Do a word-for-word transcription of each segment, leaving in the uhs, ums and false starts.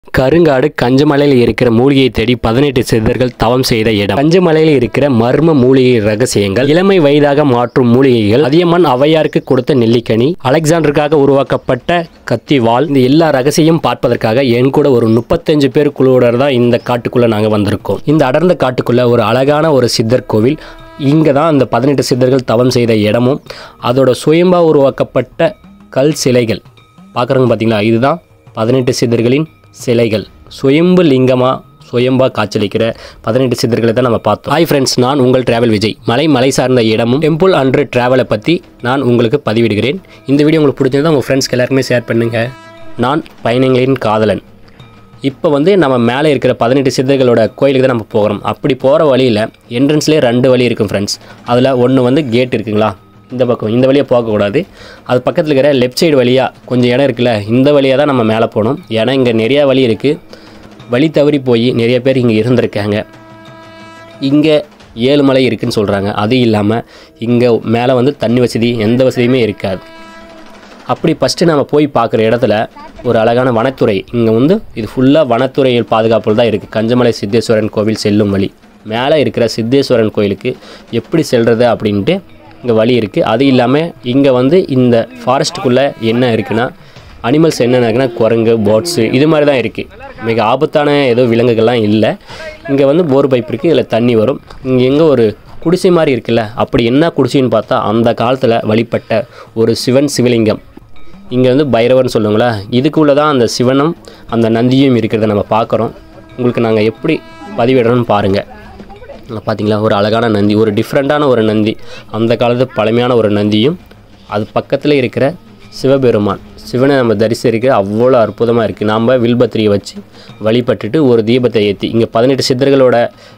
கருங்காடு கஞ்சமலையில் இருக்கிற மூலிகையை தேடி பதினெட்டு சித்தர்கள் தவம் செய்த இடம். கஞ்சமலையில் இருக்கிற மர்ம மூலிகை ரகசியங்கள், இளமை வயதாக மாற்றும் மூலிகைகள், அதியமான் ஔவையாருக்கு கொடுத்த நெல்லிக்கனி, அலெக்சாண்டருக்காக உருவாக்கப்பட்ட கத்திவாள், இந்த எல்லா ரகசியம் பார்ப்பதற்காக என் கூட ஒரு முப்பத்தஞ்சு பேர் குழுவுடன் தான் இந்த காட்டுக்குள்ள நாங்கள் வந்திருக்கோம். இந்த அடர்ந்த காட்டுக்குள்ள ஒரு அழகான ஒரு சித்தர் கோவில். இங்கே தான் அந்த பதினெட்டு சித்தர்கள் தவம் செய்த இடமும் அதோட சுயம்பா உருவாக்கப்பட்ட கல் சிலைகள் பார்க்குறவங்க பார்த்தீங்களா, இதுதான் பதினெட்டு சித்தர்களின் சிலைகள். சுயம்பு லிங்கமாக சுயம்பா காட்சியளிக்கிற பதினெட்டு சித்தர்களை தான் நம்ம பார்த்தோம். ஹாய் ஃப்ரெண்ட்ஸ், நான் உங்கள் டிராவல் விஜய். மலை மலை சார்ந்த இடமும் டெம்பிள் அண்ட் டிராவலை பற்றி நான் உங்களுக்கு பதிவிடுகிறேன். இந்த வீடியோ உங்களுக்கு பிடிச்சிருந்தா உங்கள் ஃப்ரெண்ட்ஸ்க்கு எல்லாருக்குமே ஷேர் பண்ணுங்கள். நான் பயணிகளின் காதலன். இப்போ வந்து நம்ம மேலே இருக்கிற பதினெட்டு சித்தர்களோட கோயிலுக்கு தான் நம்ம போகிறோம். அப்படி போகிற வழியில் என்ட்ரன்ஸ்லேயே ரெண்டு வழி இருக்கும் ஃப்ரெண்ட்ஸ். அதில் ஒன்று வந்து கேட் இருக்குங்களா, இந்த பக்கம் இந்த வழியாக போகக்கூடாது. அது பக்கத்தில் இருக்கிற லெஃப்ட் சைடு வழியாக கொஞ்சம் இடம் இருக்குல்ல, இந்த வழியாக தான் நம்ம மேலே போகணும். ஏன்னா இங்கே நிறையா வழி இருக்குது. வழி தவறி போய் நிறைய பேர் இங்கே இருந்திருக்காங்க. இங்கே ஏழு மலை இருக்குதுன்னு சொல்கிறாங்க. அது இல்லாமல் இங்கே மேலே வந்து தண்ணி வசதி எந்த வசதியுமே இருக்காது. அப்படி ஃபஸ்ட்டு நம்ம போய் பார்க்குற இடத்துல ஒரு அழகான வனத்துறை. இங்கே வந்து இது ஃபுல்லாக வனத்துறையில் பாதுகாப்பில் தான் இருக்குது. கஞ்சமலை சித்தேஸ்வரன் கோவில் செல்லும் வழி. மேலே இருக்கிற சித்தேஸ்வரன் கோயிலுக்கு எப்படி செல்வது அப்படின்ட்டு இங்கே வழி இருக்குது. அது இல்லாமல் இங்கே வந்து இந்த ஃபாரஸ்ட்டுக்குள்ளே என்ன இருக்குன்னா, அனிமல்ஸ் என்னென்ன இருக்குன்னா குரங்கு, பேர்ட்ஸு இது மாதிரி தான் இருக்குது. மிக ஆபத்தான ஏதோ விலங்குகள்லாம் இல்லை. இங்கே வந்து போர் பைப் இருக்குது, இதில் தண்ணி வரும். இங்கே எங்கே ஒரு குடிசை மாதிரி இருக்குல்ல, அப்படி என்ன குடிசைன்னு பார்த்தா அந்த காலத்தில் வழிபட்ட ஒரு சிவன் சிவலிங்கம். இங்கே வந்து பைரவர்னு சொல்லுங்களா, இதுக்குள்ளே தான் அந்த சிவனும் அந்த நந்தியும் இருக்கிறத நம்ம பார்க்குறோம். உங்களுக்கு நாங்கள் எப்படி பதிவிடுறோன்னு பாருங்கள். பார்த்தீங்களா, ஒரு அழகான நந்தி, ஒரு டிஃப்ரெண்ட்டான ஒரு நந்தி, அந்த காலத்து பழமையான ஒரு நந்தியும், அது பக்கத்தில் இருக்கிற சிவபெருமான் சிவனை நம்ம தரிசிக்க அவ்வளோ அற்புதமாக இருக்குது. நாம் வில்பத்திரியை வச்சு வழிபட்டுட்டு ஒரு தீபத்தை ஏற்றி இங்கே பதினெட்டு சித்தர்களோட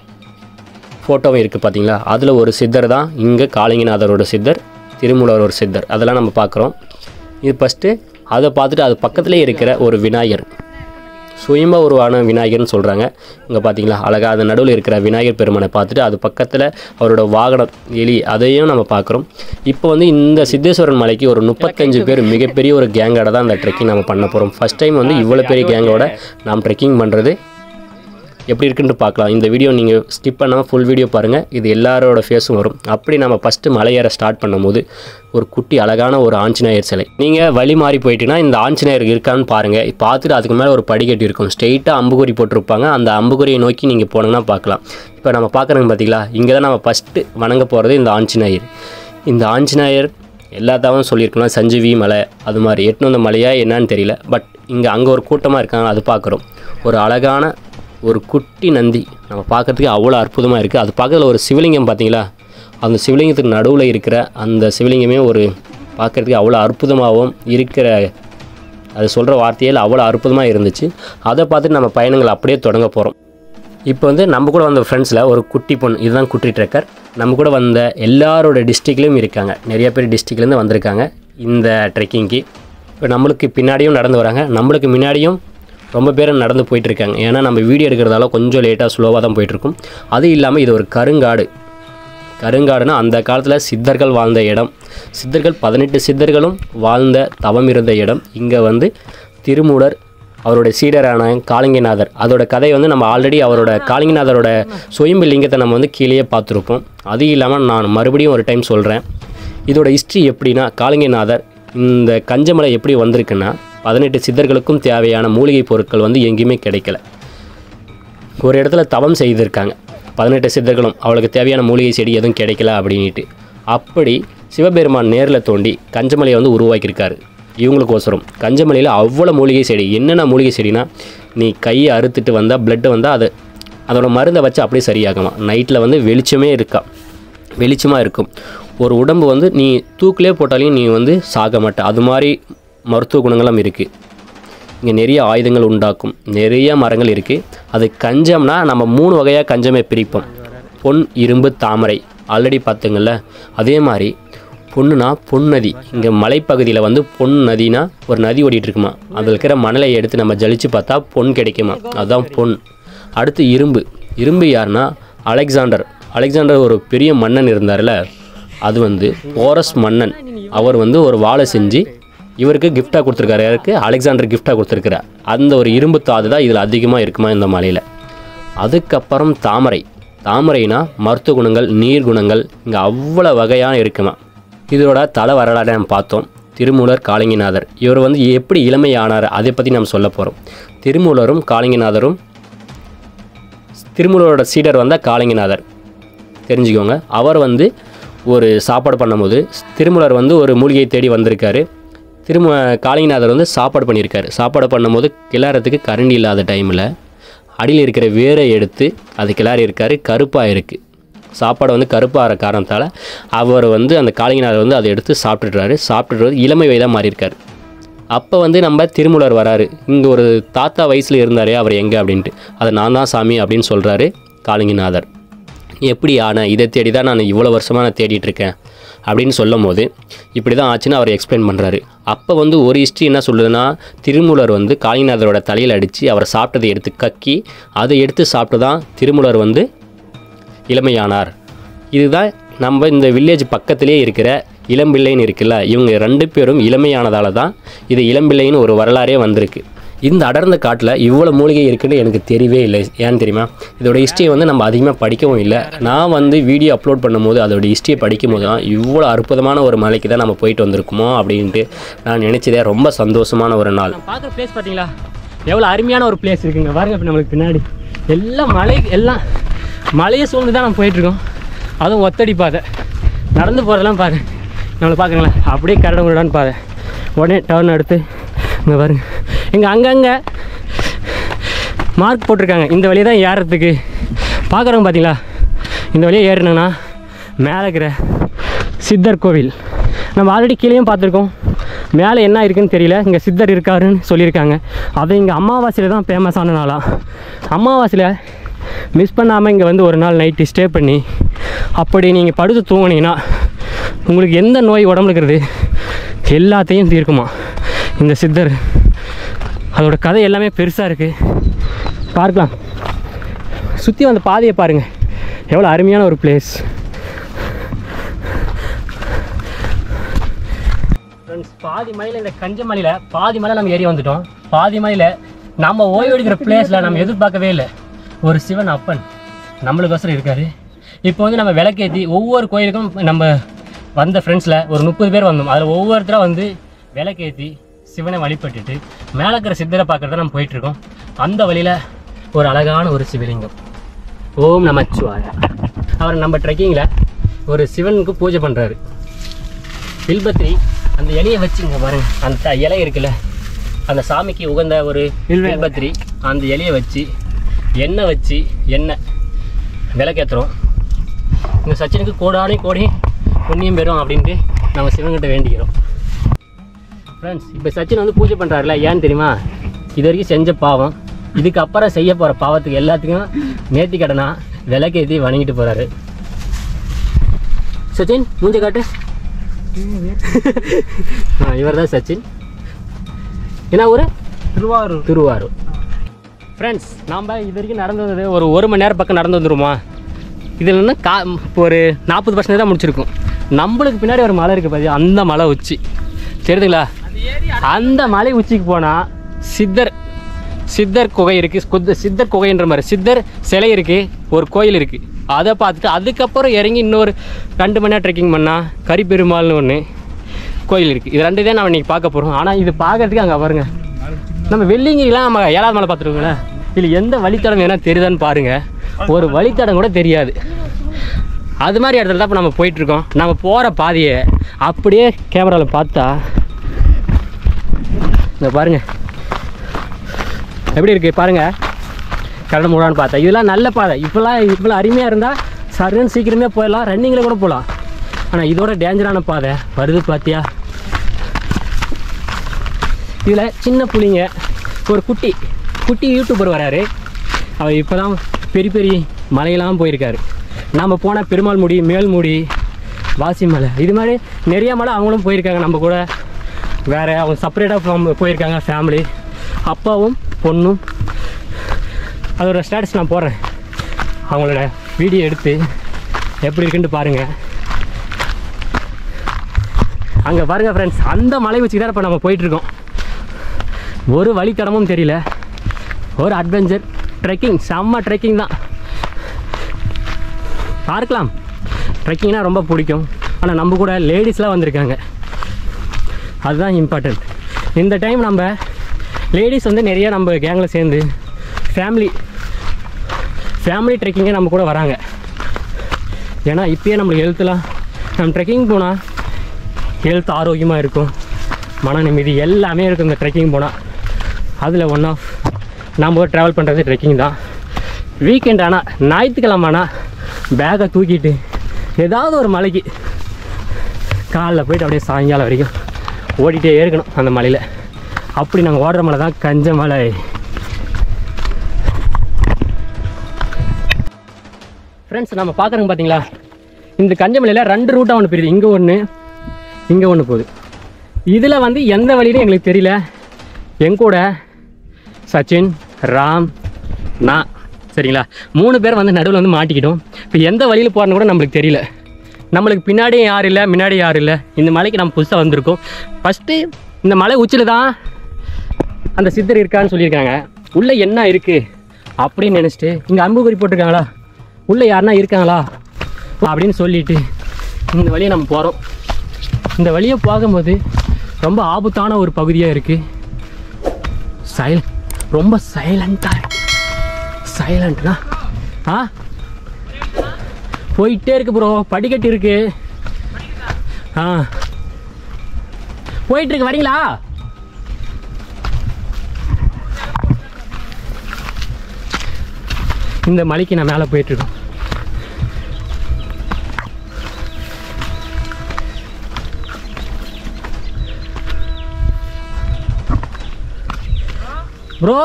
ஃபோட்டோவும் இருக்குது பார்த்தீங்களா. அதில் ஒரு சித்தர் தான் இங்கே காளிங்கநாதரோட சித்தர், திருமூலர் ஒரு சித்தர், அதெல்லாம் நம்ம பார்க்குறோம். இது ஃபஸ்ட்டு அதை பார்த்துட்டு அது பக்கத்துலேயே இருக்கிற ஒரு விநாயகர், சுயம்பா உருவான விநாயகர்னு சொல்கிறாங்க. இங்கே பார்த்தீங்களா அழகாக அது நடுவில் இருக்கிற விநாயகர் பெருமானை பார்த்துட்டு அது பக்கத்தில் அவரோட வாகனம் எலி, அதையும் நம்ம பார்க்குறோம். இப்போ வந்து இந்த சித்தேஸ்வரன் மலைக்கு ஒரு முப்பத்தஞ்சு பேர் மிகப்பெரிய ஒரு கேங்கோட தான் அந்த ட்ரெக்கிங் நம்ம பண்ண போகிறோம். ஃபஸ்ட் டைம் வந்து இவ்வளோ பெரிய கேங்கோட நாம் ட்ரெக்கிங் பண்ணுறது எப்படி இருக்குன்னு பார்க்கலாம். இந்த வீடியோ நீங்கள் ஸ்கிப் பண்ணாமல் ஃபுல் வீடியோ பாருங்கள். இது எல்லாரோட ஃபேஸும் வரும். அப்படி நம்ம ஃபஸ்ட்டு மலையேற ஸ்டார்ட் பண்ணும்போது ஒரு குட்டி அழகான ஒரு ஆஞ்சநேயர் சிலை. நீங்கள் வழி மாறி போயிட்டீங்கன்னா இந்த ஆஞ்சநேயர் இருக்கான்னு பாருங்கள். பார்த்துட்டு அதுக்கு மேலே ஒரு படிக்கட்டு இருக்கும். ஸ்ட்ரெயிட்டாக அம்புகுறி போட்டிருப்பாங்க. அந்த அம்புகுறியை நோக்கி நீங்கள் போனீங்கன்னா பார்க்கலாம். இப்போ நம்ம பார்க்குறோங்க பார்த்தீங்களா, இங்கே தான் நம்ம ஃபஸ்ட்டு வணங்க போகிறது இந்த ஆஞ்சநேயர். இந்த ஆஞ்சநேயர் எல்லாத்தாவும் சொல்லியிருக்கலாம், சஞ்சீவி மலை அது மாதிரி எட்டுன்னு வந்த மலையாக என்னன்னு தெரியல. பட் இங்கே அங்கே ஒரு கூட்டமாக இருக்காங்க, அது பார்க்குறோம். ஒரு அழகான ஒரு குட்டி நந்தி நம்ம பார்க்குறதுக்கு அவ்வளோ அற்புதமாக இருக்குது. அது பக்கத்தில் ஒரு சிவலிங்கம் பார்த்தீங்களா, அந்த சிவலிங்கத்துக்கு நடுவில் இருக்கிற அந்த சிவலிங்கமே ஒரு பார்க்குறதுக்கு அவ்வளோ அற்புதமாகவும் இருக்கிற, அது சொல்கிற வார்த்தையில் அவ்வளோ அற்புதமாக இருந்துச்சு. அதை பார்த்துட்டு நம்ம பயணங்கள் அப்படியே தொடங்க போகிறோம். இப்போ வந்து நம்ம கூட வந்த ஃப்ரெண்ட்ஸில் ஒரு குட்டி பொண்ணு, இதுதான் குட்டி ட்ரெக்கர். நம்ம கூட வந்த எல்லாரோட டிஸ்ட்ரிக்ட்லேயும் இருக்காங்க. நிறைய பேர் டிஸ்ட்ரிக்ட்லேருந்து வந்திருக்காங்க இந்த ட்ரெக்கிங்க்கு. இப்போ நம்மளுக்கு பின்னாடியும் நடந்து வராங்க, நம்மளுக்கு முன்னாடியும் ரொம்ப பேர் நடந்து போயிட்டுருக்காங்க. ஏன்னா நம்ம வீடியோ எடுக்கிறதால கொஞ்சம் லேட்டாக ஸ்லோவாக தான் போயிட்டுருக்கும். அது இல்லாமல் இது ஒரு கருங்காடு. கருங்காடுனா அந்த காலத்தில் சித்தர்கள் வாழ்ந்த இடம். சித்தர்கள் பதினெட்டு சித்தர்களும் வாழ்ந்த தவம் இருந்த இடம். இங்கே வந்து திருமூலர், அவருடைய சீடரான காளிங்கநாதர், அதோட கதை வந்து நம்ம ஆல்ரெடி அவரோட காளிங்கநாதரோட சுயம்பு லிங்கத்தை நம்ம வந்து கீழே பார்த்துருப்போம். அது இல்லாமல் நான் மறுபடியும் ஒரு டைம் சொல்கிறேன். இதோட ஹிஸ்ட்ரி எப்படின்னா, காளிங்கநாதர் இந்த கஞ்சமலை எப்படி வந்திருக்குன்னா, பதினெட்டு சித்தர்களுக்கும் தேவையான மூலிகை பொருட்கள் வந்து எங்கேயுமே கிடைக்கல. ஒரு இடத்துல தவம் செய்திருக்காங்க பதினெட்டு சித்தர்களும், அவளுக்கு தேவையான மூலிகை செடி எதுவும் கிடைக்கல அப்படின்ட்டு. அப்படி சிவபெருமான் நேரில் தோண்டி கஞ்சமலையை வந்து உருவாக்கியிருக்காரு இவங்களுக்கோசரம். கஞ்சமலையில் அவ்வளோ மூலிகை செடி, என்னென்ன மூலிகை செடினா, நீ கையை அறுத்துட்டு வந்தால் பிளட்டு வந்தால் அது அதோட மருந்தை வச்சு அப்படியே சரியாகுமா. நைட்டில் வந்து வெளிச்சமே இருக்கா, வெளிச்சமாக இருக்கும். ஒரு உடம்பு வந்து நீ தூக்கிலே போட்டாலையும் நீ வந்து சாக மாட்ட, அது மாதிரி மருத்துவ குணங்களும் இருக்குது. இங்கே நிறைய ஆயுதங்கள் உண்டாக்கும், நிறைய மரங்கள் இருக்குது. அது கஞ்சம்னா நம்ம மூணு வகையாக கஞ்சமே பிரிப்போம். பொன், இரும்பு, தாமரை. ஆல்ரெடி பார்த்துங்கள. அதே மாதிரி பொண்ணுனா பொன் நதி. இங்கே மலைப்பகுதியில் வந்து பொன் நதினா ஒரு நதி ஓடிட்டுருக்குமா, அதில் இருக்கிற மணலை எடுத்து நம்ம ஜலிச்சு பார்த்தா பொன் கிடைக்குமா, அதுதான் பொன். அடுத்து இரும்பு. இரும்பு யாருன்னா அலெக்சாண்டர். அலெக்சாண்டர் ஒரு பெரிய மன்னன் இருந்தார்ல, அது வந்து போரஸ் மன்னன். அவர் வந்து ஒரு வாளை செஞ்சு இவருக்கு கிஃப்டாக கொடுத்துருக்காரு. யாருக்கு? அலெக்சாண்டர் கிஃப்டாக கொடுத்துருக்குற அந்த ஒரு இரும்பு தாது தான் இதில் அதிகமாக இருக்குமா இந்த மலையில். அதுக்கப்புறம் தாமரை. தாமரைனா மருத்துவ குணங்கள், நீர் குணங்கள் இங்கே அவ்வளோ வகையான இருக்குமா. இதோட தலை வரலாறு நம்ம பார்த்தோம். திருமூலர், காளிங்கநாதர். இவர் வந்து எப்படி இளமையானார் அதை பற்றி நம்ம சொல்ல போகிறோம். திருமூலரும் காளிங்கநாதரும், திருமூலரோட சீடர் வந்தால் காளிங்கநாதர் தெரிஞ்சுக்கோங்க. அவர் வந்து ஒரு சாப்பாடு பண்ணும்போது திருமூலர் வந்து ஒரு மூலிகையை தேடி வந்திருக்காரு. திரும காளிங்கநாதர் வந்து சாப்பாடு பண்ணியிருக்காரு. சாப்பாடு பண்ணும்போது கிளறத்துக்கு கரண்டி இல்லாத டைமில் அடியில் இருக்கிற வேரை எடுத்து அது கிளறி இருக்காரு. கருப்பாக இருக்குது. சாப்பாடு வந்து கருப்பாகிற காரணத்தால் அவர் வந்து அந்த காளிங்கநாதர் வந்து அதை எடுத்து சாப்பிட்டுறாரு. சாப்பிட்டுட்டு இளமை வயதாக மாறியிருக்காரு. அப்போ வந்து நம்ம திருமூலர் வராரு. இங்கே ஒரு தாத்தா வயசில் இருந்தாரே அவர் எங்கே அப்படின்ட்டு, அதை நான் தான் சாமி அப்படின்னு சொல்கிறாரு காளிங்கநாதர். எப்படி ஆன இதை தேடி தான் நான் இவ்வளோ வருஷமாக நான் தேடிட்டுருக்கேன் அப்படின்னு சொல்லும் போது இப்படி தான் ஆச்சுன்னு அவர் எக்ஸ்பிளைன் பண்ணுறாரு. அப்போ வந்து ஒரு ஹிஸ்ட்ரி என்ன சொல்லுதுன்னா, திருமூலர் வந்து காளிங்கநாதரோட தலையில் அடித்து அவர் சாப்பிட்டதை எடுத்து கக்கி அதை எடுத்து சாப்பிட்டு தான் திருமூலர் வந்து இளமையானார். இதுதான் நம்ம இந்த வில்லேஜ் பக்கத்திலே இருக்கிற இளம்பிள்ளைன்னு இருக்குல்ல, இவங்க ரெண்டு பேரும் இளமையானதால் தான் இது இளம்பிள்ளைன்னு ஒரு வரலாறே வந்திருக்கு. இந்த அடர்ந்த காட்டில் இவ்வளோ மூலிகை இருக்குன்னு எனக்கு தெரியவே இல்லை. ஏன்னு தெரியுமா? இதோட ஹிஸ்ட்ரியை வந்து நம்ம அதிகமாக படிக்கவும் இல்லை. நான் வந்து வீடியோ அப்லோட் பண்ணும்போது அதோட ஹிஸ்ட்ரியை படிக்கும் போது தான் இவ்வளோ அற்புதமான ஒரு மலைக்கு தான் நம்ம போயிட்டு வந்திருக்குமோ அப்படின்ட்டு நான் நினச்சதே. ரொம்ப சந்தோஷமான ஒரு நாள். பார்க்குற பிளேஸ் பார்த்தீங்களா, எவ்வளோ அருமையான ஒரு பிளேஸ் இருக்குங்க பாருங்க. இப்போ நம்மளுக்கு பின்னாடி எல்லாம் மலை, எல்லாம் மலையை சூழ்ந்து தான் நம்ம போயிட்டுருக்கோம். அதுவும் ஒத்தடி பாதை. நடந்து போகிறதெல்லாம் பாரு, நம்மளை பார்க்குறீங்களா அப்படியே கரடு முரடான்னு பாதை. உடனே டர்ன் எடுத்து இங்கே பாருங்க, இங்கே அங்கங்கே மார்க் போட்டிருக்காங்க. இந்த வழியை தான் ஏறுறதுக்கு பார்க்குறவங்க பார்த்தீங்களா. இந்த வழியை ஏறினோன்னா மேலே இருக்கிற சித்தர் கோவில். நம்ம ஆல்ரெடி கீழேயும் பார்த்துருக்கோம். மேலே என்ன இருக்குதுன்னு தெரியல. இங்கே சித்தர் இருக்காருன்னு சொல்லியிருக்காங்க. அது இங்கே அமாவாசையில் தான் ஃபேமஸான நாளாம். அமாவாசையில் மிஸ் பண்ணாமல் இங்கே வந்து ஒரு நாள் நைட்டு ஸ்டே பண்ணி அப்படி நீங்கள் படுத்து தூங்கினீங்கன்னா உங்களுக்கு எந்த நோய் உடம்புல இருக்கிறது எல்லாத்தையும் தீர்க்குமா இந்த சித்தர். அதோட கதை எல்லாமே பெருசாக இருக்குது, பார்க்கலாம். சுற்றி வந்த பாதையை பாருங்கள், எவ்வளோ அருமையான ஒரு பிளேஸ். ஃப்ரெண்ட்ஸ், பாதி மலையில் இந்த கஞ்ச மலையில் பாதி மலை நம்ம ஏறி வந்துட்டோம். பாதி மலையில் நம்ம ஓய்வு எடுக்கிற பிளேஸில் நம்ம எதிர்பார்க்கவே இல்லை ஒரு சிவன் அப்பன் நம்மளுக்கோசரம் இருக்கார். இப்போ வந்து நம்ம விளக்கேற்றி ஒவ்வொரு கோயிலுக்கும் நம்ம வந்த ஃப்ரெண்ட்ஸில் ஒரு முப்பது பேர் வந்தோம். அதில் ஒவ்வொருத்தராக வந்து விளக்கேற்றி சிவனை வழிபட்டுட்டு மேலே இருக்கிற சித்தரை பார்க்குறத நம்ம போயிட்டுருக்கோம். அந்த வழியில் ஒரு அழகான ஒரு சிவலிங்கம், ஓம் நமச்சிவாய. அவர் நம்ம ட்ரெக்கிங்கில் ஒரு சிவனுக்கு பூஜை பண்ணுறாரு. வில்பத்திரி அந்த இலையை வச்சு இங்கே பாருங்க, அந்த இலை இருக்குல்ல, அந்த சாமிக்கு உகந்த ஒரு வில்பத்திரி, அந்த இலையை வச்சு எண்ணெய் வச்சு எண்ணெய் விளக்கேற்றுறோம். இங்கே சச்சினுக்கு கோடானே கோடி புண்ணியம் பெறும் அப்படின்ட்டு நம்ம சிவன்கிட்ட வேண்டிக்கிறோம். ஃப்ரெண்ட்ஸ், இப்போ சச்சின் வந்து பூஜை பண்ணுறாருல, ஏன்னு தெரியுமா? இது வரைக்கும் செஞ்ச பாவம், இதுக்கப்புறம் செய்ய போகிற பாவத்துக்கு எல்லாத்துக்கும் நேர்த்தி கடனா விளக்கேற்றி வணங்கிட்டு போகிறாரு. சச்சின் மூஞ்ச காட்டு. இவர் தான் சச்சின். என்ன ஊர்? திருவாரூர். திருவாரூர். ஃப்ரெண்ட்ஸ், நாம் இது வரைக்கும் நடந்து வந்தது ஒரு ஒரு மணி நேரம் பக்கம் நடந்து வந்துடுமா. இதில் என்ன கா ஒரு நாற்பது பர்சன்ட் தான் முடிச்சிருக்கும். நம்மளுக்கு பின்னாடி ஒரு மலை இருக்குது பாதி, அந்த மலை உச்சி தெரியுதுங்களா? அந்த மலை உச்சிக்கு போனால் சித்தர் சித்தர் குகை இருக்குது. சித்தர் குகைன்ற மாதிரி சித்தர் சிலை இருக்குது, ஒரு கோயில் இருக்குது. அதை பார்த்துட்டு அதுக்கப்புறம் இறங்கி இன்னொரு ரெண்டு மணி நேரம் ட்ரெக்கிங் பண்ணால் கரிப்பெருமாள்னு ஒன்று கோயில் இருக்குது. இது ரெண்டு தான் நம்ம இன்றைக்கி பார்க்க போகிறோம். ஆனால் இது பார்க்குறதுக்கு அங்கே பாருங்கள், நம்ம வெள்ளிங்கிலாம் நம்ம ஏழாவது மலை பார்த்துருக்கோங்களே, இதில் எந்த வழித்தடம் வேணால் தெரியுதான்னு பாருங்கள். ஒரு வழித்தடம் கூட தெரியாது. அது மாதிரி இடத்துல தான் இப்போ நம்ம போயிட்டுருக்கோம். நம்ம போகிற பாதையை அப்படியே கேமராவில் பார்த்தா இந்த பாருங்கள் எப்படி இருக்குது பாருங்கள். கரடு முடான்னு பார்த்தா இதெல்லாம் நல்ல பாதை. இப்போலாம் இப்போலாம் அருமையாக இருந்தால் சருன்னு சீக்கிரமே போயிடலாம், ரன்னிங்கில் கூட போகலாம். ஆனால் இதோட டேஞ்சரான பாதை வருது பார்த்தியா. இதில் சின்ன புள்ளிங்க, ஒரு குட்டி குட்டி யூடியூபர் வராரு. அவர் இப்போ தான் பெரிய பெரிய மலையெல்லாம் போயிருக்காரு. நம்ம போனால் பெருமாள் முடி, மேல்முடி, வாசி மலை, இது மாதிரி நிறைய மலை அவங்களும் போயிருக்காங்க. நம்ம கூட வேறு அவங்க செப்பரேட்டாக போயிருக்காங்க ஃபேமிலி, அப்பாவும் பொண்ணும். அதோட ஸ்டேட்டஸ் நான் போடுறேன், அவங்களோட வீடியோ எடுத்து எப்படி இருக்குன்ட்டு பாருங்கள். அங்கே பாருங்கள் ஃப்ரெண்ட்ஸ், அந்த மலை வச்சு தான் இப்போ நம்ம போயிட்டுருக்கோம். ஒரு வழித்தடமும் தெரியல. ஒரு அட்வென்ச்சர் ட்ரெக்கிங், செம்ம ட்ரெக்கிங் தான். பார்க்கலாம், ட்ரெக்கிங்னால் ரொம்ப பிடிக்கும். ஆனால் நம்ம கூட லேடிஸ்லாம் வந்திருக்காங்க, அதுதான் இம்பார்ட்டண்ட். இந்த டைம் நம்ம லேடிஸ் வந்து நிறைய நம்ம கேங்கில் சேர்ந்து ஃபேமிலி ஃபேமிலி ட்ரெக்கிங்கே நம்ம கூட வராங்க. ஏன்னா இப்போயே நம்மளுக்கு ஹெல்த்லாம், நம்ம ட்ரெக்கிங் போனால் ஹெல்த் ஆரோக்கியமாக இருக்கும், மன நிம்மதி எல்லாமே இருக்கும் இந்த ட்ரெக்கிங் போனால். அதில் ஒன் ஆஃப் நம்ம ட்ராவல் பண்ணுறது ட்ரெக்கிங் தான். வீக்கெண்ட் ஆனால் ஞாயிற்றுக்கிழமை ஆனால் பேக்கை தூக்கிட்டு ஏதாவது ஒரு மலைக்கு காலைல போய்ட்டு அப்படியே சாயங்காலம் வரைக்கும் ஓடிட்டே இருக்கணும் அந்த மலையில். அப்படி நாங்கள் ஓடுற மலை தான் கஞ்ச மலை. ஃப்ரெண்ட்ஸ், நம்ம பார்க்குறோங்க பார்த்தீங்களா, இந்த கஞ்ச மலையில் ரெண்டு ரூட்டாக ஒன்று பிரியுது. இங்கே ஒன்று, இங்கே ஒன்று போகுது. இதில் வந்து எந்த வழியிலும் எங்களுக்கு தெரியல. எங்கூட சச்சின், ராம், நான், சரிங்களா, மூணு பேர் வந்து நடுவில் வந்து மாட்டிக்கிட்டோம். இப்போ எந்த வழியில் போகிறன்னு கூட நம்மளுக்கு தெரியல. நம்மளுக்கு பின்னாடியும் யாரும் இல்லை, முன்னாடி யாரும் இல்லை. இந்த மலைக்கு நம்ம புதுசாக வந்திருக்கோம். ஃபஸ்ட்டு இந்த மலை உச்சியில் தான் அந்த சித்தர் இருக்கான்னு சொல்லியிருக்காங்க. உள்ளே என்ன இருக்குது அப்படின்னு நினச்சிட்டு இங்கே அம்புக்குறி போட்டிருக்காங்களா, உள்ளே யாருன்னா இருக்காங்களா அப்படின்னு சொல்லிட்டு இந்த வழியை நம்ம போகிறோம். இந்த வழியை போகும்போது ரொம்ப ஆபத்தான ஒரு பகுதியாக இருக்குது. சைலண்ட், ரொம்ப சைலண்ட்டாக இருக்குது. சைலண்ட்னா ஆ போயிட்டே இருக்கு ப்ரோ, படிக்கட்டு இருக்கு. ஆ போயிட்டு இருக்கு, வரீங்களா? இந்த மலைக்கு நான் மேலே போயிட்டு இருக்கோம். ப்ரோ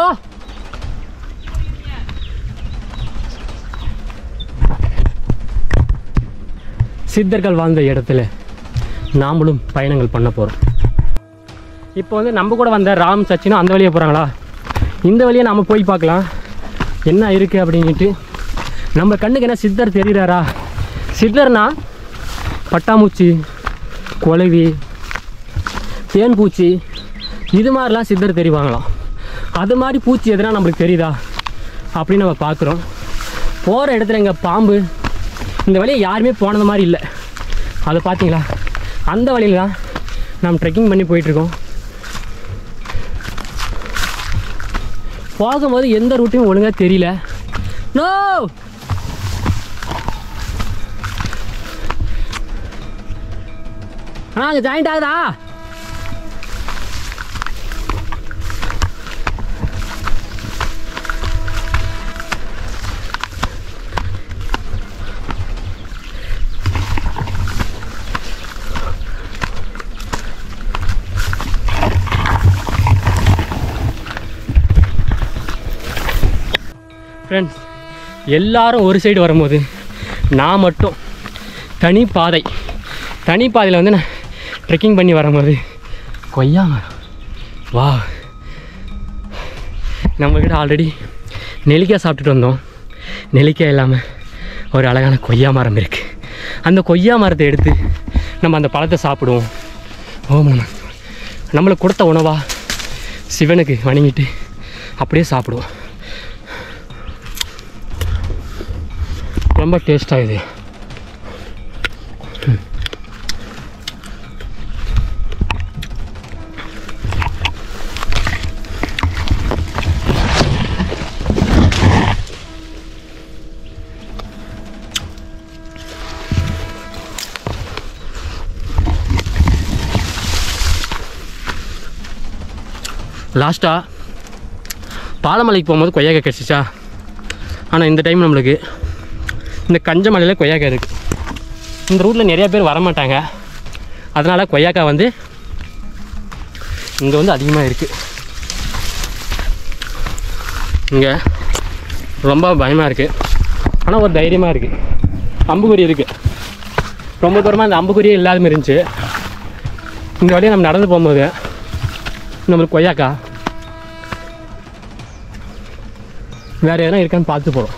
சித்தர்கள் வாழ்ந்த இடத்துல நாமளும் பயணங்கள் பண்ண போகிறோம். இப்போ வந்து நம்ம கூட வந்த ராம், சச்சினும் அந்த வழியாக போகிறாங்களா, இந்த வழியை நம்ம போய் பார்க்கலாம் என்ன இருக்குது அப்படின்ட்டு. நம்ம கண்ணுக்கு என்ன சித்தர் தெரிகிறாரா? சித்தர்னா பட்டாம்பூச்சி, குளவி, தேன்பூச்சி, இது மாதிரிலாம் சித்தர் தெரிவாங்களாம். அது மாதிரி பூச்சி எதுனா நம்மளுக்கு தெரியுதா அப்படின்னு நம்ம பார்க்குறோம். போகிற இடத்துல எங்கள் பாம்பு, இந்த வழியை யாருமே போனது மாதிரி இல்லை. அதை பார்த்தீங்களா? அந்த வழியில் தான் நம்ம ட்ரெக்கிங் பண்ணி போயிட்டுருக்கோம். போகும்போது எந்த ரூட்டையும் ஒழுங்காக தெரியல. நோ ஆனால் அங்கே ஜாயிண்ட் ஆகுதா? ஃப்ரெண்ட்ஸ், எல்லாரும் ஒரு சைடு வரும்போது நான் மட்டும் தனி பாதை தனி பாதையில் வந்து நான் ட்ரெக்கிங் பண்ணி வரும்போது கொய்யா மரம், வா, நம்மக்கிட்ட ஆல்ரெடி நெல்லிக்காய் சாப்பிட்டுட்டு வந்தோம். நெல்லிக்காய் இல்லாமல் ஒரு அழகான கொய்யா மரம் இருக்குது. அந்த கொய்யா மரத்தை எடுத்து நம்ம அந்த பழத்தை சாப்பிடுவோம். ஓம் நம, நம்மளுக்கு கொடுத்த உணவாக சிவனுக்கு வணங்கிட்டு அப்படியே சாப்பிடுவோம். ரொம்ப டேஸ்ட்டாக இது. லாஸ்ட்டாக பாலமலைக்கு போகும்போது கொய்யாக்காய் கிடச்சிச்சா. ஆனால் இந்த டைம் நம்மளுக்கு இந்த கஞ்ச மலையில் கொய்யாக்காய் இருக்குது. இந்த ரூட்டில் நிறையா பேர் வரமாட்டாங்க, அதனால் கொய்யாக்காய் வந்து இங்கே வந்து அதிகமாக இருக்குது. இங்கே ரொம்ப பயமாக இருக்குது, ஆனால் ஒரு தைரியமாக இருக்குது. அம்புக்குறி இருக்குது, ரொம்ப தூரமாக அந்த அம்புக்குறியே இல்லாத மாதிரி இருந்துச்சு. இந்த வழியை நம்ம நடந்து போகும்போது நம்மளுக்கு கொய்யாக்காய் வேறு எதனா இருக்கான்னு பார்த்து போகிறோம்.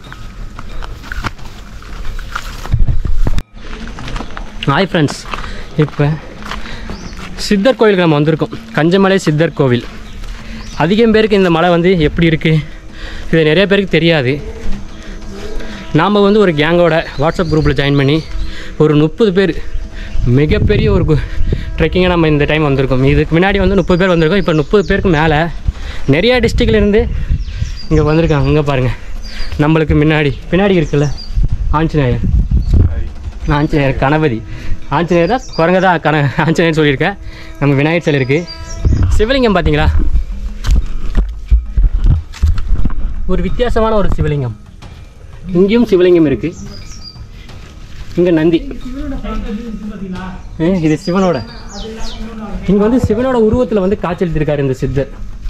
ஹாய் ஃப்ரெண்ட்ஸ், இப்போ சித்தர் கோவிலுக்கு நம்ம வந்திருக்கோம். கஞ்சமலை சித்தர் கோவில். அதிகம் பேருக்கு இந்த மலை வந்து எப்படி இருக்குது இது நிறைய பேருக்கு தெரியாது. நாம் வந்து ஒரு கேங்கோட வாட்ஸ்அப் குரூப்பில் ஜாயின் பண்ணி ஒரு முப்பது பேர் மிகப்பெரிய ஒரு ட்ரெக்கிங்காக நம்ம இந்த டைம் வந்திருக்கோம். இதுக்கு முன்னாடி வந்து முப்பது பேர் வந்திருக்கோம். இப்போ முப்பது பேருக்கு மேலே நிறையா டிஸ்ட்ரிக்ட்லேருந்து இங்கே வந்திருக்காங்க. இங்கே பாருங்கள், நம்மளுக்கு முன்னாடி பின்னாடி இருக்குல்ல ஆஞ்சநேயர், ஆஞ்சநேயர் கணபதி ஆஞ்சநேயர் தான் குரங்க தான் கண ஆஞ்சநேயர் சொல்லியிருக்கேன். நம்ம விநாயகர் சிலை இருக்குது. சிவலிங்கம் பார்த்தீங்களா, ஒரு வித்தியாசமான ஒரு சிவலிங்கம். இங்கேயும் சிவலிங்கம் இருக்குது. இங்கே நந்தி, இது சிவனோட, இங்கே வந்து சிவனோட உருவத்தில் வந்து காட்சியளித்திருக்காரு இந்த சித்தர்.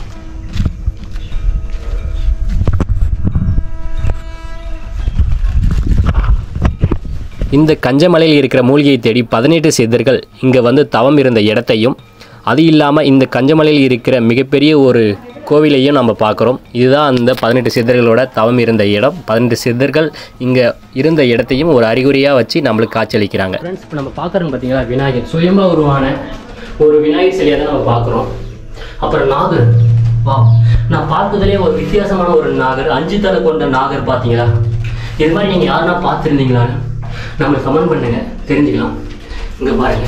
இந்த கஞ்சமலையில் இருக்கிற மூலிகையை தேடி பதினெட்டு சித்தர்கள் இங்கே வந்து தவம் இருந்த இடத்தையும், அது இல்லாமல் இந்த கஞ்சமலையில் இருக்கிற மிகப்பெரிய ஒரு கோவிலையும் நம்ம பார்க்குறோம். இதுதான் அந்த பதினெட்டு சித்தர்களோட தவம் இருந்த இடம். பதினெட்டு சித்தர்கள் இங்கே இருந்த இடத்தையும் ஒரு அறிகுறியாக வச்சு நம்மளுக்கு காட்சியளிக்கிறாங்க. ஃப்ரெண்ட்ஸ், இப்போ நம்ம பார்க்குறோம் பார்த்தீங்களா, விநாயகர் சுயம்பா உருவான ஒரு விநாயகர் சிலையை தான் நம்ம பார்க்குறோம். அப்புறம் நாகர், வா, நான் பார்த்ததுலேயே ஒரு வித்தியாசமான ஒரு நாகர், அஞ்சு தலை கொண்ட நாகர். பார்த்தீங்களா, இது மாதிரி நீங்கள் யாருன்னா பார்த்துருந்தீங்களான்னு நம்ம கமெண்ட் பண்ணுங்க, தெரிஞ்சுக்கலாம். இங்கே பாருங்க,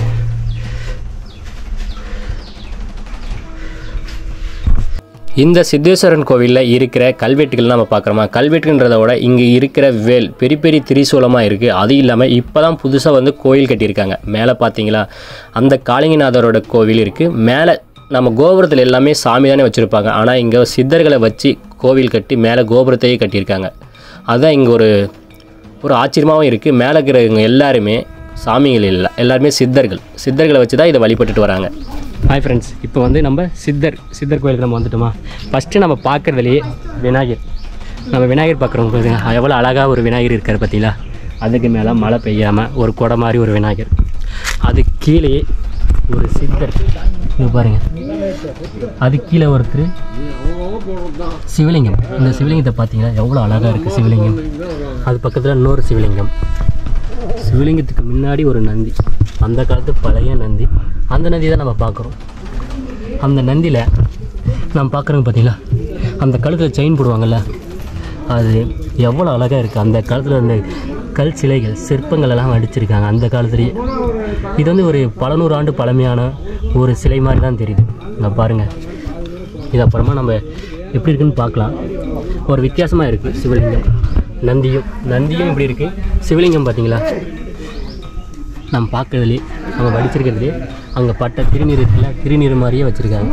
இந்த சித்தேஸ்வரன் கோவிலில் இருக்கிற கல்வெட்டுகள் நம்ம பார்க்குறோமா, கல்வெட்டுன்றத விட இங்கே இருக்கிற வேல் பெரிய பெரிய திரிசூலமாக இருக்குது. அது இல்லாமல் இப்போ தான் புதுசாக வந்து கோயில் கட்டியிருக்காங்க. மேலே பார்த்தீங்களா, அந்த காளிங்கநாதரோட கோவில் இருக்குது. மேலே நம்ம கோபுரத்தில் எல்லாமே சாமி தானே வச்சுருப்பாங்க. ஆனால் இங்கே சித்தர்களை வச்சு கோவில் கட்டி மேலே கோபுரத்தையே கட்டியிருக்காங்க. அதுதான் இங்கே ஒரு ஒரு ஆச்சரியமாகவும் இருக்குது. மேலே இருக்கிறவங்க எல்லாருமே சாமிகள் இல்லை, எல்லாருமே சித்தர்கள். சித்தர்களை வச்சு தான் இதை வழிபட்டுட்டு வராங்க. ஹாய் ஃப்ரெண்ட்ஸ், இப்போ வந்து நம்ம சித்தர் சித்தர் கோயிலுக்கு நம்ம வந்துட்டோமா. ஃபஸ்ட்டு நம்ம பார்க்குறதுலையே விநாயகர், நம்ம விநாயகர் பார்க்குறோம். எவ்வளோ அழகாக ஒரு விநாயகர் இருக்கார் பார்த்தீங்களா. அதுக்கு மேலே மழை பெய்யாமல் ஒரு குடை மாதிரி ஒரு விநாயகர், அது கீழே ஒரு சித்தர் இங்கே பாருங்கள், அது கீழே ஒருத்தர் சிவலிங்கம். இந்த சிவலிங்கத்தை பார்த்தீங்கன்னா எவ்வளோ அழகாக இருக்குது சிவலிங்கம். அது பக்கத்தில் இன்னொரு சிவலிங்கம். சிவலிங்கத்துக்கு முன்னாடி ஒரு நந்தி, அந்த காலத்து பழைய நந்தி. அந்த நந்தி தான் நம்ம பார்க்குறோம். அந்த நந்தியில் நம்ம பார்க்குறோங்க பார்த்தீங்களா, அந்த கழுத்தில் செயின் போடுவாங்கள்ல, அது எவ்வளோ அழகாக இருக்குது. அந்த காலத்தில் அந்த கல் சிலைகள் சிற்பங்கள் எல்லாம் அடிச்சிருக்காங்க அந்த காலத்துலேயே. இது வந்து ஒரு பல நூறு ஆண்டு பழமையான ஒரு சிலை மாதிரி தான் தெரியுது. இங்கே பாருங்கள், இது அப்புறமா நம்ம எப்படி இருக்குன்னு பார்க்கலாம். ஒரு வித்தியாசமாக இருக்குது சிவலிங்கம். நந்தியும் நந்தியும் இப்படி இருக்குது. சிவலிங்கம் பார்த்தீங்களா, நம்ம பார்க்கறதுலே நம்ம வடிச்சிருக்கிறதுலே அங்கே பட்ட திருநீர் இருக்குல்ல, திருநீர் மாதிரியே வச்சுருக்காங்க.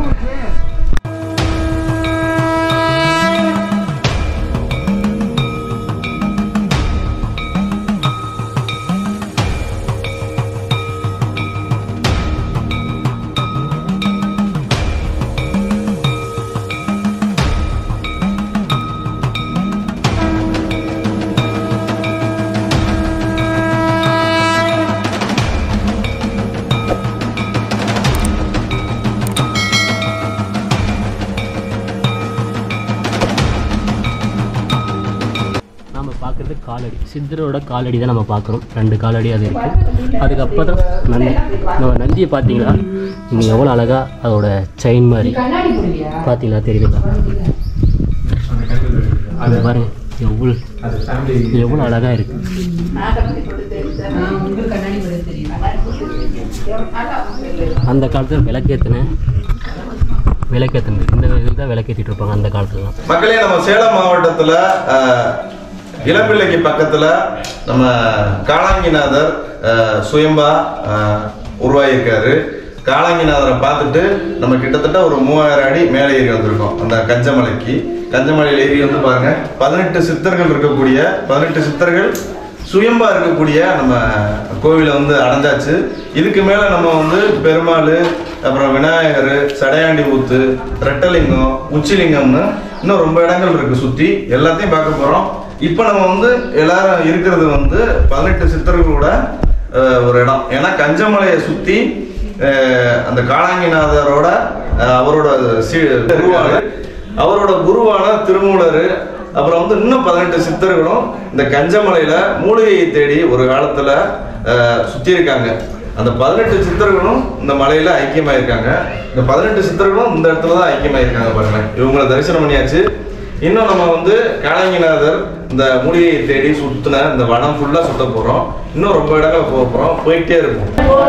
பார்க்குறது காலடி, சித்தரோட காலடி தான் நம்ம பார்க்குறோம். ரெண்டு காலடி அது இருக்குது. அதுக்கப்புறம் தான் நந்தி. நம்ம நந்தியை பார்த்தீங்களா, இங்கே எவ்வளோ அழகாக அதோட செயின் மாதிரி பார்த்தீங்களா, தெரியுதுங்களா. அது பாருங்க எவ்வளோ எவ்வளோ அழகாக இருக்குது. அந்த காலத்தில் விளக்கேற்றின விளக்கேற்றினது இந்த இதில் தான் விளக்கேற்றிட்டு இருப்பாங்க அந்த காலத்துலலாம். மக்களே, நம்ம சேலம் மாவட்டத்தில் இளம்பிள்ளைக்கு பக்கத்தில் நம்ம காளாங்கிநாதர் சுயம்பா உருவாகியிருக்காரு. காளாங்கிநாதரை பார்த்துட்டு நம்ம கிட்டத்தட்ட ஒரு மூவாயிரம் அடி மேலே ஏறி வந்திருக்கோம். அந்த கஞ்சமலைக்கு கஞ்சமலையில் ஏறி வந்து பாருங்க, பதினெட்டு சித்தர்கள் இருக்கக்கூடிய பதினெட்டு சித்தர்கள் சுயம்பா இருக்கக்கூடிய நம்ம கோவிலை வந்து அடைஞ்சாச்சு. இதுக்கு மேலே நம்ம வந்து பெருமாள், அப்புறம் விநாயகர், சடையாண்டி ஊத்து, ரெட்டலிங்கம், உச்சிலிங்கம்னு இன்னும் ரொம்ப இடங்கள் இருக்குது. சுற்றி எல்லாத்தையும் பார்க்க போகிறோம். இப்போ நம்ம வந்து எல்லாரும் இருக்கிறது வந்து பதினெட்டு சித்தர்களோட ஒரு இடம். ஏன்னா கஞ்சமலையை சுற்றி அந்த காளாங்கிநாதரோட அவரோட குருவான அவரோட குருவான திருமூலர், அப்புறம் வந்து இன்னும் பதினெட்டு சித்தர்களும் இந்த கஞ்சமலையில் மூலிகையை தேடி ஒரு காலத்தில் சுற்றி இருக்காங்க. அந்த பதினெட்டு சித்தர்களும் இந்த மலையில ஐக்கியமாயிருக்காங்க. இந்த பதினெட்டு சித்தர்களும் இந்த இடத்துல தான் ஐக்கியமாயிருக்காங்க பாருங்களேன். இவங்களை தரிசனம் பண்ணியாச்சு. இன்னும் நம்ம வந்து காலங்கிநாதர் இந்த மூலிகையை தேடி சுத்தின இந்த வனம் ஃபுல்லா சுத்த போறோம். இன்னும் ரொம்ப இடங்கள் போக போறோம். போயிட்டே இருக்கும்.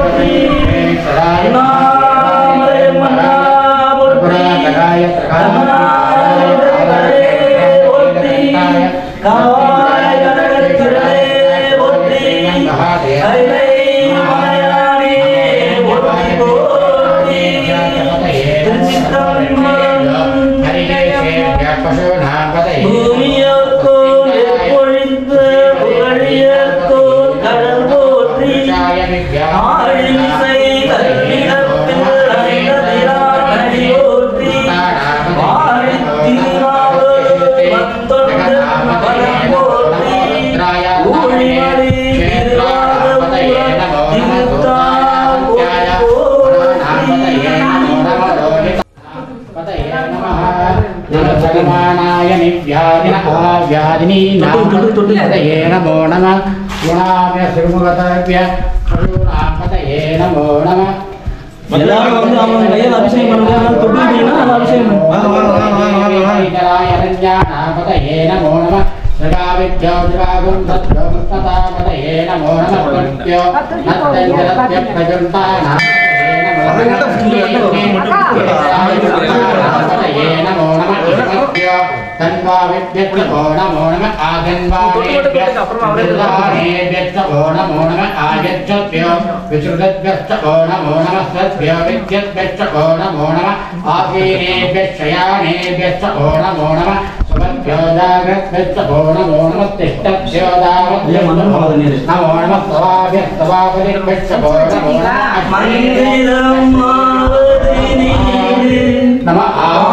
व्याधिनी नामपतये नमो नमः गुणाम्य श्रीमुखतव्य करुणापतये नमो नमः எல்லாரும் வந்து அவங்க கையால அபிஷேகம் பண்ணுவாங்க தொடுவீங்கன்னா அந்த அபிஷேகம் नामपतये नमो नमः सदाविद्योतिरागुं सत्योमुत्ततापतये नमो नमः प्रत्यो नत्तञ्जलत्य प्रजुन्तानां नमो नमः तन्वा विद्यत्तो नमो नमः आगन्वानेभ्यो नमो नमः आयच्छभ्यो विश्रुतभ्यो नमो नमः सद्भ्यो विद्यद्भ्यो नमो नमः आकीनेभ्यश्चयानेभ्यो नमो नमः सुमभ्यो जाग्रद्भ्यो नमो नमः तिष्ठभ्यो दावभ्यो नमो नमः स्वाभ्यस्तवापदिभ्यो नमो नमः नमः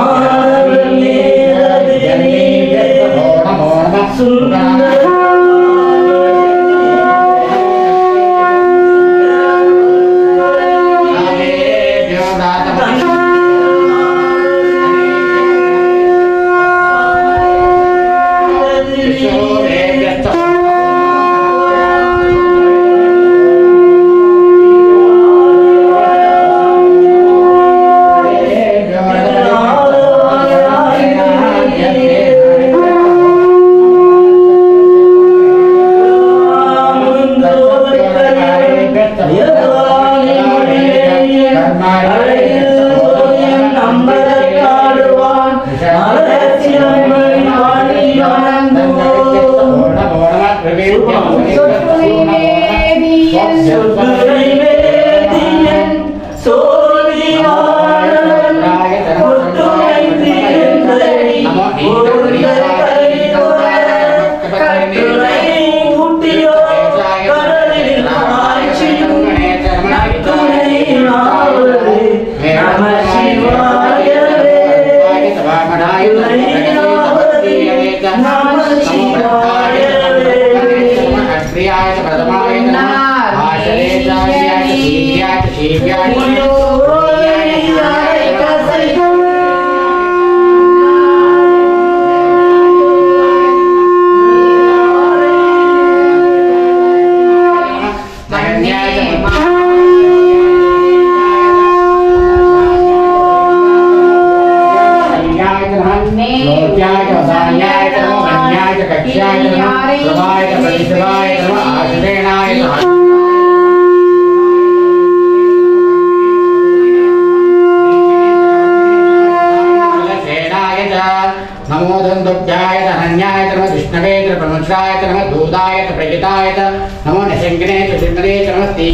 नमो निशंकने चिन्मने नमस्ते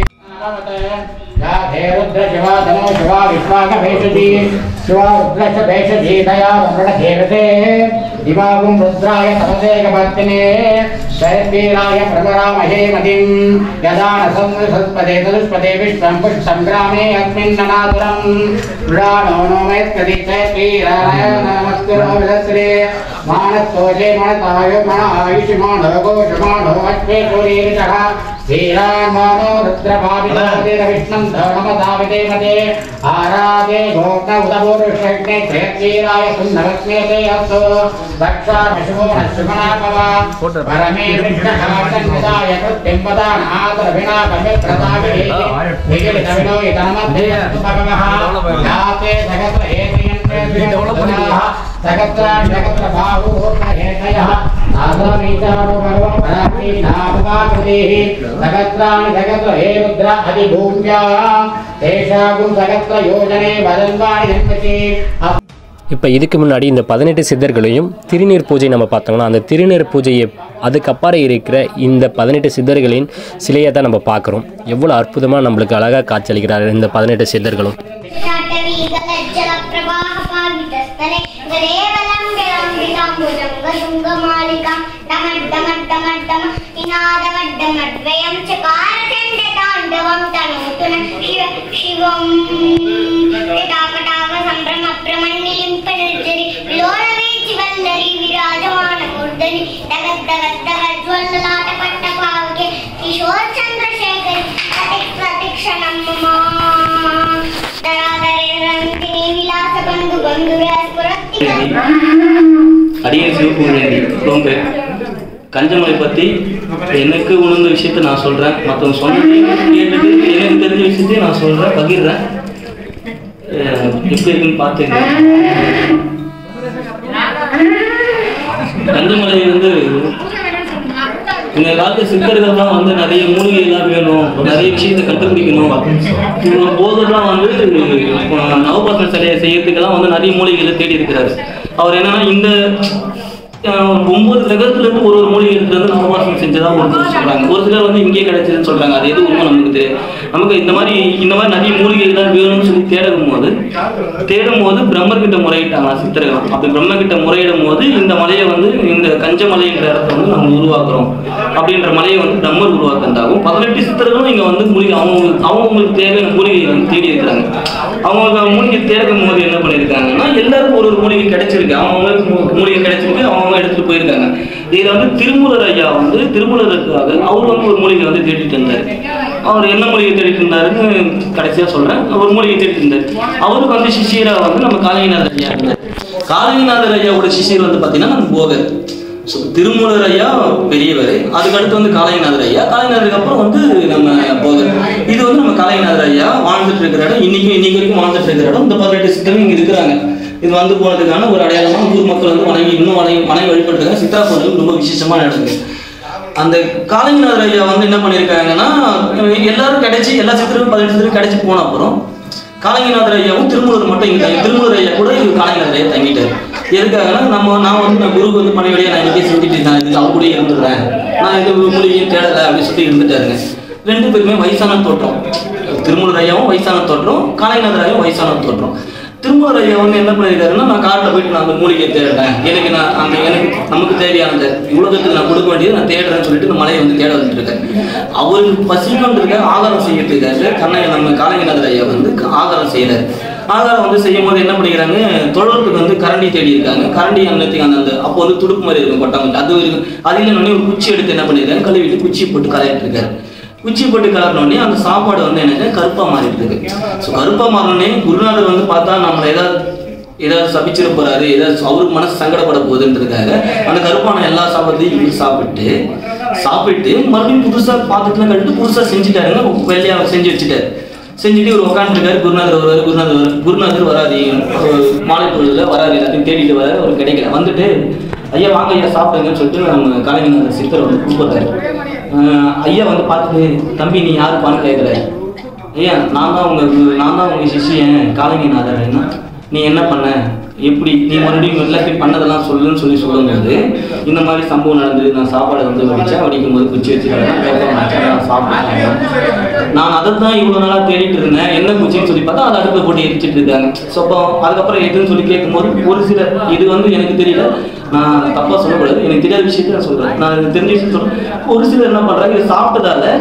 या रुद्र शिवा तनो शिवा विश्वाक भेषजी शिवा रुद्रश्च भेषजी दया वरुण देवते दिवागुं रुद्राय तमसेकवर्तिने शैवीराय प्रवरामहे मतिं यदा न संसत्पदे तदुष्पदे विश्वं पुष्संग्रामे अस्मिन्ननादुरं मृडानो नो मैत्कदि शैवीराय नमस्ते विदस्रे मानस्तोजे मनतायो मन आयुष्मानो गोषमानो अश्वे सूर्येरितः श्रीरामानो रुद्रभावितोदिरविष्णं धर्मदाविदेवते आराधे गोप्न उदपुरुषज्ञे जयतीराय सुन्दरस्मेते अस्तु दक्षामशो नश्वमनापवा परमे विष्णुहासन्विदाय कृत्तिम्पदानादरविनापमित्रताभिः विगिलितविनो इतनमध्ये अस्तु भगवः याते जगत्र एतयन्ते द्विजोपदाः जगत्राणि जगत्र बाहुः नागमीचारो भगवन् पराक्री नामकाकृतिः जगत्राणि जगत्र हे रुद्र अधिभूम्याम् तेषागुं जगत्र योजने वदन्वाणि जन्मति। இப்போ இதுக்கு முன்னாடி இந்த பதினெட்டு சித்தர்களையும் திருநீர் பூஜை நம்ம பார்த்தோம்னா அந்த திருநீர் பூஜையை அதுக்கப்புறம் இருக்கிற இந்த பதினெட்டு சித்தர்களின் சிலையை தான் நம்ம பார்க்குறோம். எவ்வளோ அற்புதமாக நம்மளுக்கு அழகாக காட்சியளிக்கிறார் இந்த பதினெட்டு சித்தர்களும். அடியேன் சிவபூர்ணி ரொம்ப கஞ்சமலை பற்றி எனக்கு உணர்ந்த விஷயத்தை நான் சொல்கிறேன். மற்றவங்க சொன்னது கேட்டுட்டு எனக்கு தெரிஞ்ச விஷயத்தையும் நான் சொல்கிறேன், பகிர்றேன். எப்படி இருக்குன்னு பார்த்துங்க. கஞ்சமலை வந்து இந்த காலத்து சித்தர்கள்லாம் வந்து நிறைய மூலிகைலாம் வேணும், நிறைய விஷயத்தை கண்டுபிடிக்கணும். போதெல்லாம் வந்து நவபாசன சிலையை செய்யறதுக்கெல்லாம் வந்து நிறைய மூலிகைகளை தேடி இருக்கிறாரு. அவர் என்னன்னா இந்த ஒன்பது கிரகத்துல இருந்து ஒரு ஒரு மூலிகை எடுத்துட்டு வந்து நவபாசனம் செஞ்சதா ஒரு சொல்றாங்க. ஒரு சிலர் வந்து இங்கே கிடைச்சதுன்னு சொல்றாங்க. அது எது உண்மை நமக்கு தெரியும். நமக்கு இந்த மாதிரி இந்த மாதிரி நிறைய மூலிகைகள் வேணும்னு சொல்லி தேடும் போது தேடும் போது பிரம்மர்கிட்ட முறையிட்டாங்க சித்தர்கள். அப்படி பிரம்ம கிட்ட முறையிடும் போது இந்த மலையை வந்து இந்த கஞ்சமலை என்ற இடத்த வந்து நம்ம உருவாக்குறோம் அப்படின்ற மலையை வந்து பிரம்மர் உருவாக்குறதாகும். பதினெட்டு சித்தர்களும் இங்க வந்து மூலிகை அவங்க அவங்களுக்கு தேவையான மூலிகையை வந்து தேடி இருக்கிறாங்க. அவங்க மூலிகை தேடும் போது என்ன பண்ணியிருக்காங்கன்னா எல்லாருக்கும் ஒரு ஒரு மூலிகை கிடைச்சிருக்கு. அவங்களுக்கு மூலிகை கிடைச்சிருக்கு, அவங்க எடுத்துட்டு போயிருக்காங்க. இதுல வந்து திருமூலர் ஐயா வந்து திருமூலருக்காக அவர் வந்து ஒரு மூலிகை வந்து தேடிட்டு இருந்தாரு. அவர் என்ன மூலிகை தேடிட்டு இருந்தாருன்னு கடைசியா சொல்றேன். ஒரு மூலிகை தேடிட்டு இருந்தாரு. அவருக்கு வந்து சிஷியரா வந்து நம்ம காலங்கிநாதர் ஐயா இருந்தார். காலங்கிநாதர் ஐயாவோட சிஷியர் வந்து பாத்தீங்கன்னா நம்ம போகர். திருமூலர் ஐயா பெரியவர், அதுக்கு அடுத்து வந்து காலங்கிநாதர் ஐயா, காலங்கிநாதருக்கு அப்புறம் வந்து நம்ம போகர். இது வந்து நம்ம காலங்கிநாதர் ஐயா வாழ்ந்துட்டு இருக்கிற இடம். இன்னைக்கு இன்னைக்கு வரைக்கும் வாழ்ந்துட்டு இருக்கிற இடம். இந்த பதினெட்டு சித்தரும் இங்க இருக்கிறாங்க. இது வந்து போனதுக்கான ஒரு அடையாளமாக ஊர் மக்கள் வந்து வணங்கி இன்னும் வணங்கி வணங்கி வழிபட்டுருக்காங்க. சித்ரா பௌர்ணமி ரொம்ப விசேஷமான இடத்துக்கு. அந்த காலங்கிநாதர் ஐயா வந்து என்ன பண்ணியிருக்காங்கன்னா எல்லாரும் கிடைச்சி எல்லா சித்தரும் பதினெட்டு சித்தரும் கிடைச்சி போன அப்புறம் காலங்கிநாதர் ஐயாவும் திருமூலர் மட்டும் இங்கே திருமூலர் ஐயா கூட இது காலங்கிநாதர் ஐயா தங்கிட்டாரு. எதுக்காகனா நம்ம நான் வந்து நான் குருக்கு வந்து பணிவடியா நான் இங்கே செஞ்சுட்டு இருக்கேன், இது அவ கூட இருந்துடுறேன், நான் இது மூலிகையும் தேடலை அப்படின்னு சொல்லி இருந்துட்டாருங்க. ரெண்டு பேருமே வயசான தோற்றம். திருமூலர் ஐயாவும் வயசான தோற்றம், காலங்கிநாதர் ஐயாவும் வயசான தோற்றம். திருமூலர் ஐயா வந்து என்ன பண்ணியிருக்காருன்னா நான் காட்டில் போயிட்டு நான் அந்த மூலிகை தேடுறேன், எனக்கு நான் அந்த எனக்கு நமக்கு தேவையானது உலகத்துக்கு நான் கொடுக்க வேண்டியது நான் தேடுறேன்னு சொல்லிட்டு இந்த மலையை வந்து தேட வந்துட்டு இருக்கேன். அவருக்கு பசிக்கொண்டிருக்க ஆகாரம் செய்யறதுக்காக கண்ணை நம்ம காலங்கிநாதர் ஐயா வந்து ஆகாரம் செய்யறாரு. ஆகாரம் வந்து செய்யும் போது என்ன பண்ணிக்கிறாங்க, தொழறதுக்கு வந்து கரண்டி தேடி இருக்காங்க. கரண்டி அன்னத்துக்கு அந்த அந்த அப்போ வந்து துடுப்பு மாதிரி இருக்கும் கொட்டாங்க, அது இருக்கும். அதில் ஒரு குச்சி எடுத்து என்ன பண்ணியிருக்காங்க, கழுவிட்டு குச்சி போட்டு கரையிட்டு இருக்காரு. குச்சி போட்டு கலர்னோடனே அந்த சாப்பாடு வந்து என்ன கருப்பா மாறிட்டு இருக்கு. ஸோ கருப்பா மாறினோடனே குருநாதர் வந்து பார்த்தா நம்மளை ஏதாவது ஏதாவது சபிச்சிட போறாரு, ஏதாவது அவருக்கு மனசு சங்கடப்பட போகுதுன்றதுக்காக அந்த கருப்பான எல்லா சாப்பாட்டையும் இவர் சாப்பிட்டு சாப்பிட்டு மறுபடியும் புதுசா பாத்திரத்துல கட்டிட்டு புதுசா செஞ்சுட்டாருங்க. வெள்ளையா செஞ்சு வச்சுட்டாரு. செஞ்சுட்டு இவர் உட்காந்துருக்காரு. குருநாதர் வருவாரு. குருநாதர் வர குருநாதர் வராது, மாலை பொழுதுல வராது, எல்லாத்தையும் தேடிட்டு வராது. அவர் கிடைக்கல. வந்துட்டு ஐயா வாங்க ஐயா சாப்பிடுங்கன்னு சொல்லிட்டு நம்ம காலங்கிநாதர் சித்தர் வந்து கூப்பிடுறாரு. ஐயா வந்து பார்த்துட்டு தம்பி நீ யாருப்பான்னு கேட்குறாரு. ஐயா நான் தான் உங்க நான் தான் உங்க சிஷியன் காலங்கிநாதர்னா நீ என்ன பண்ண, எப்படி நீ மறுபடியும் எல்லாத்தையும் பண்ணதெல்லாம் சொல்லுன்னு சொல்லி சொல்லும்போது இந்த மாதிரி சம்பவம் நடந்தது. நான் சாப்பாடை வந்து வடிச்சேன், வடிக்கும் போது குச்சி வச்சுக்கிறேன், நான் சாப்பிட்டேன். நான் அதை தான் இவ்வளோ நாளாக தேடிட்டு இருந்தேன், என்ன குச்சின்னு சொல்லி பார்த்தா அதை அடுப்பை போட்டு எரிச்சிட்டு இருக்காங்க. ஸோ அப்போ அதுக்கப்புறம் எதுன்னு சொல்லி கேட்கும்போது ஒரு சில இது வந்து எனக்கு தெரியல, நான் தப்பாக சொல்லக்கூடாது, எனக்கு தெரியாத விஷயத்த நான் சொல்கிறேன், நான் தெரிஞ்ச விஷயம் சொல்கிறேன். ஒரு சிலர் என்ன பண்ணுறாங்க, இதை சாப்பிட்டதால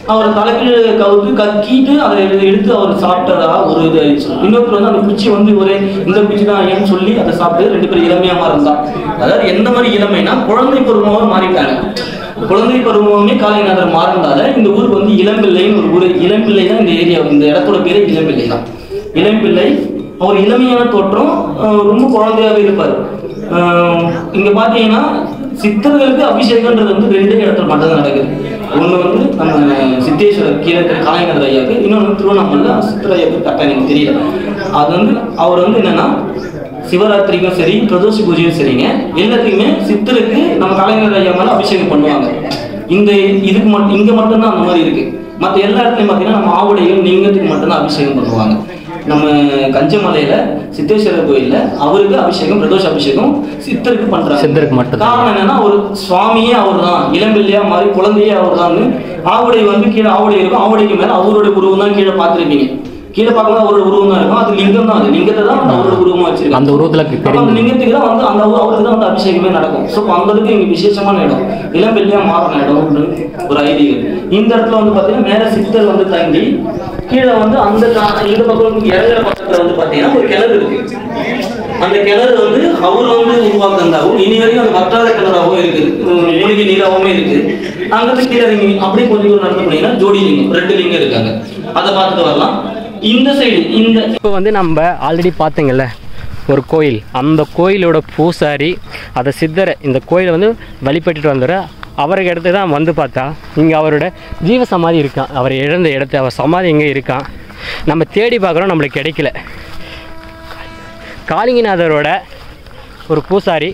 அவரை தலைக்கீழ கவுத்து கக்கிட்டு அதை எடுத்து அவர் சாப்பிட்டதா ஒரு இது ஆயிடுச்சு. இன்னொருத்தர் வந்து அந்த குச்சி வந்து ஒரே இந்த குச்சி தான் ஏன்னு சொல்லி அதை சாப்பிட்டு ரெண்டு பேரும் இளமையா மாறினா. அதாவது எந்த மாதிரி இளமைனா குழந்தை பருவமாக மாறிட்டாங்க. குழந்தை பருவமே காளையநாதர் மாறினால இந்த ஊருக்கு வந்து இளம்பிள்ளைன்னு ஒரு ஊர். இளம்பிள்ளை தான் இந்த ஏரியா, இந்த இடத்தோட பேரு இளம்பிள்ளை தான். இளம்பிள்ளை அவர் இளமையான தோற்றம், ரொம்ப குழந்தையாவே இருப்பார். இங்க பாத்தீங்கன்னா சித்தர்களுக்கு அபிஷேகம்ன்றது வந்து ரெண்டே இடத்துல மட்டும்தான் நடக்குது. ஒண்ணு வந்து நம்ம சித்தேஸ்வரர் கீழே காளையநாதர் ஐயாவுக்கு, இன்னொன்று திருவண்ணாமலை சித்தர் ஐயாவுக்கு கரெக்டாக எனக்கு தெரியல. அது வந்து அவர் வந்து என்னன்னா சிவராத்திரிக்கும் சரி பிரதோஷ பூஜையும் சரிங்க, எல்லாத்துக்குமே சித்தருக்கு நம்ம காளையநாதர் ஐயா மேல அபிஷேகம் பண்ணுவாங்க. இந்த இதுக்கு மட்டும் இங்க மட்டும்தான் அந்த மாதிரி இருக்கு. மற்ற எல்லா இடத்துலையும் பார்த்தீங்கன்னா நம்ம ஆவுடையும் லிங்கத்துக்கு மட்டும்தான் அபிஷேகம் பண்ணுவாங்க. நம்ம கஞ்சமலையில சித்தேஸ்வரர் கோயில்ல அவருக்கு அபிஷேகம் பிரதோஷ அபிஷேகம் சித்தருக்கு பண்றாங்க. சித்தருக்கு மட்டும். காரணம் என்னன்னா ஒரு சுவாமியே அவர் தான், இளம்பிள்ளையா மாறி குழந்தையே அவர் தான். ஆவுடை வந்து கீழே ஆவுடை இருக்கும், ஆவுடைக்கு மேல அவருடைய உருவம் தான் கீழே பார்த்துருப்பீங்க. கீழே பார்க்கும்போது அவரோட உருவம் தான் இருக்கும். அது லிங்கம் தான், அது லிங்கத்தை தான் அவரோட உருவமா வச்சிருக்காங்க. அந்த உருவத்துல அந்த லிங்கத்துக்கு தான் வந்து அந்த அவருக்கு தான் வந்து அபிஷேகமே நடக்கும். ஸோ அந்த அளவுக்கு இங்க விசேஷமான இடம், இளம்பிள்ளையா மாறின இடம் ஒரு ஐதீகம். இந்த இடத்துல வந்து பாத்தீங்கன்னா மேல சித்தர் வந்து தங்கி கீழே வந்து அந்த இந்த பக்கம் இறங்குற பக்கத்துல வந்து பாத்தீங்கன்னா ஒரு கிணறு இருக்கு. அந்த கிணறு வந்து அவர் வந்து உருவாக்குறதாகவும் இனி வரைக்கும் அது வற்றாத கிணறாகவும் இருக்கு, மூலிகை நீராகவும் இருக்கு. அங்கிருந்து கீழே இறங்கி அப்படியே கொஞ்சம் தூரம் நடந்து போனீங்கன்னா ஜோடி லிங்கம், ரெண்டு லிங்கம் இருக்காங்க, அதை பார்த்துட்டு வரலாம். இந்த சைடு இந்த இப்போ வந்து நம்ம ஆல்ரெடி பார்த்தீங்கல்ல ஒரு கோயில், அந்த கோயிலோட பூசாரி அதை சித்தரை இந்த கோயிலை வந்து வழிபட்டுட்டு வந்துடுற அவருக்கு இடத்து தான் வந்து பார்த்தா இங்கே அவரோட ஜீவ சமாதி இருக்கான். அவர் இழந்த இடத்து அவர் சமாதி எங்கே இருக்கான் நம்ம தேடி பார்க்குறோம், நம்மளுக்கு கிடைக்கல. காளிங்கநாதரோட ஒரு பூசாரி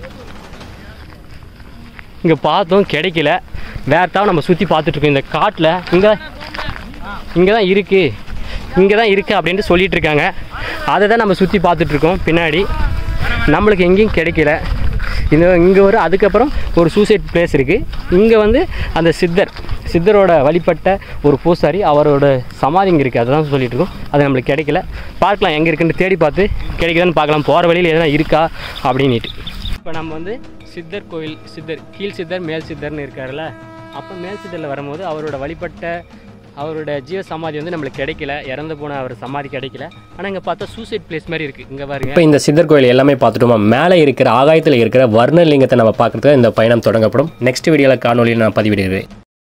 இங்கே பார்த்தோம், கிடைக்கல. வேறத்தான் நம்ம சுற்றி பார்த்துட்ருக்கோம் இந்த காட்டில். இங்கே இங்கே தான் இருக்குது இங்கே தான் இருக்குது அப்படின்ட்டு சொல்லிகிட்டு இருக்காங்க. அதை தான் நம்ம சுற்றி பார்த்துட்ருக்கோம். பின்னாடி நம்மளுக்கு எங்கேயும் கிடைக்கல. இந்த இங்கே ஒரு அதுக்கப்புறம் ஒரு சூசைட் பிளேஸ் இருக்குது. இங்கே வந்து அந்த சித்தர் சித்தரோட வழிபட்ட ஒரு பூசாரி அவரோட சமாதி இங்கே இருக்குது, அதை தான் சொல்லிட்டு இருக்கோம். அது நம்மளுக்கு கிடைக்கல. பார்க்கலாம் எங்கே இருக்குன்னு தேடி பார்த்து கிடைக்குதான்னு பார்க்கலாம், போகிற வழியில் எதனா இருக்கா அப்படின்ட்டு. இப்போ நம்ம வந்து சித்தர் கோயில், சித்தர் கீழ் சித்தர் மேல் சித்தர்னு இருக்காருல்ல, அப்போ மேல் சித்தரில் வரும்போது அவரோட வழிபட்ட அவரோட ஜீவ சமாதி வந்து நம்மளுக்கு கிடைக்கல, இறந்து போன அவர் சமாதி கிடைக்கல. ஆனால் இங்கே பார்த்தா சூசைட் பிளேஸ் மாதிரி இருக்குது. இங்கே பாருங்க. இப்போ இந்த சித்தர் கோயில் எல்லாமே பார்த்துட்டோமா, மேலே இருக்கிற ஆகாயத்தில் இருக்கிற வர்ணலிங்கத்தை நம்ம பார்க்குறதுக்கு இந்த பயணம் தொடங்கப்படும். நெக்ஸ்ட் வீடியோவில் காணொலியில் நான் பதிவிடுகிறேன்.